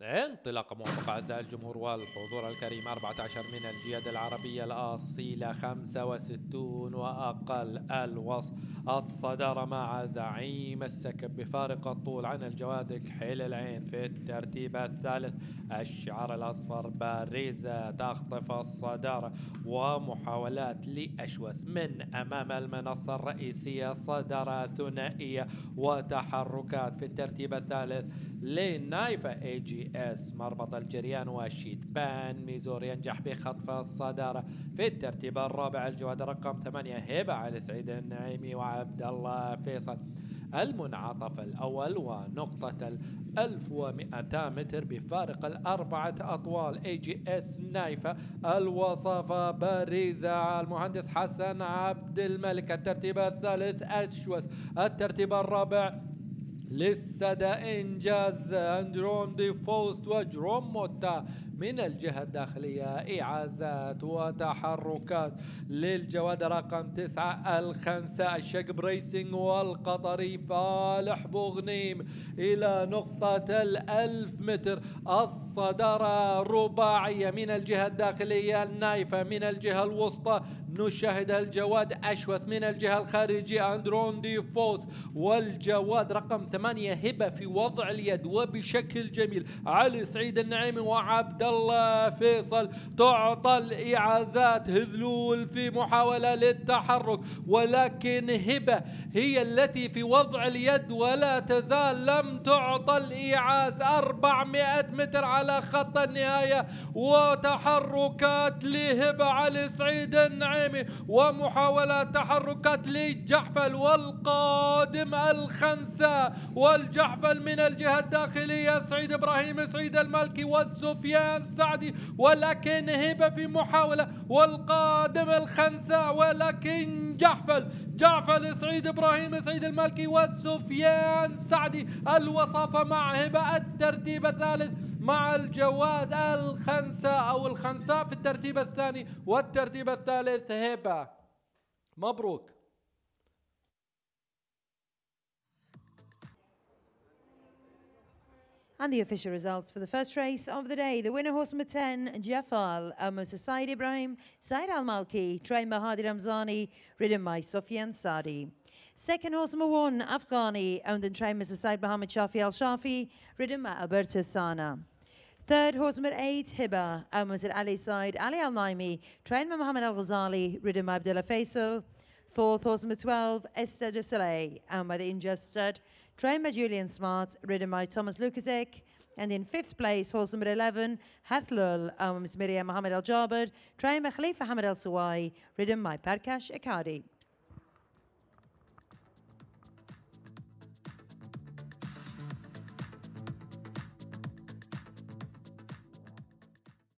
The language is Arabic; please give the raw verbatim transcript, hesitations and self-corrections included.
انطلاقة موفقة أعزائي الجمهور والحضور الكريم. أربعة عشر من الجياد العربية الأصيلة، خمسة وستون وأقل الوسط. الصدارة مع زعيم السكب بفارق الطول عن الجواد كحيل العين في الترتيب الثالث. الشعار الأصفر باريزة تخطف الصدارة، ومحاولات لأشوس من أمام المنصة الرئيسية. صدارة ثنائية وتحركات في الترتيب الثالث لنايفا اي جي اس مربط الجريان وشيت بان ميزور ينجح بخطف الصدارة. في الترتيب الرابع الجواد رقم ثمانية هبة علي سعيد النعيمي وعبد الله فيصل. المنعطف الأول ونقطة الألف ومئتا متر بفارق الأربعة أطوال اي جي اس نايفا. الوصافة باريزة المهندس حسن عبد الملك. الترتيب الثالث أشوث. الترتيب الرابع للسدى إنجاز أندرون دي فوست وجروم موتا. من الجهة الداخلية إعازات وتحركات للجواد رقم تسعة الخنساء الشقب ريسينج والقطري فالح بوغنيم إلى نقطة الألف متر. الصدارة رباعية من الجهة الداخلية النايفة، من الجهة الوسطى نشاهد الجواد أشوس، من الجهة الخارجية أندرون دي فوست، والجواد رقم ثمانية هبة في وضع اليد وبشكل جميل علي سعيد النعيمي وعبد الله فيصل. تعطى الإعازات هذلول في محاولة للتحرك، ولكن هبة هي التي في وضع اليد ولا تزال لم تعطى الإعاز. أربعمائة متر على خط النهاية وتحركات لهبة علي سعيد النعيمي ومحاولات تحركات لجحفل والقادم الخنساء. والجحفل من الجهة الداخلية سعيد إبراهيم سعيد المالكي والسفيان سعدي، ولكن هبة في محاولة والقادم الخنساء، ولكن جحفل جعفل سعيد إبراهيم سعيد المالكي والسفيان سعدي. الوصافة مع هبة. الترتيب الثالث مع الجواد الخنساء أو الخنساء في الترتيب الثاني، والترتيب الثالث هبة. مبروك. And the official results for the first race of the day. The winner, horse number ten, Jafal, Almost Said Ibrahim, Said Al Malki, Train Mahadi Ramzani, ridden by Sufyan Sadi. Second, horse number one, Afghani, owned and trained Mister Said Mohammed Shafi Al Shafi, ridden by Alberto Sana. Third, horse number eight, Hiba, Almost Ali Said, Ali Al Naimi, trained by Mohammed Al Ghazali, ridden by Abdullah Faisal. Fourth, horse number twelve, Esther de Soleil, owned by the Injust Stud, trained by Julian Smart, ridden by Thomas Lukasek. And in fifth place, horse number eleven, Hatlul, owned by Miss Miriam Mohammed Al Jabir, trained by Khalifa Hamid Al Sawai, ridden by Parkash Akadi.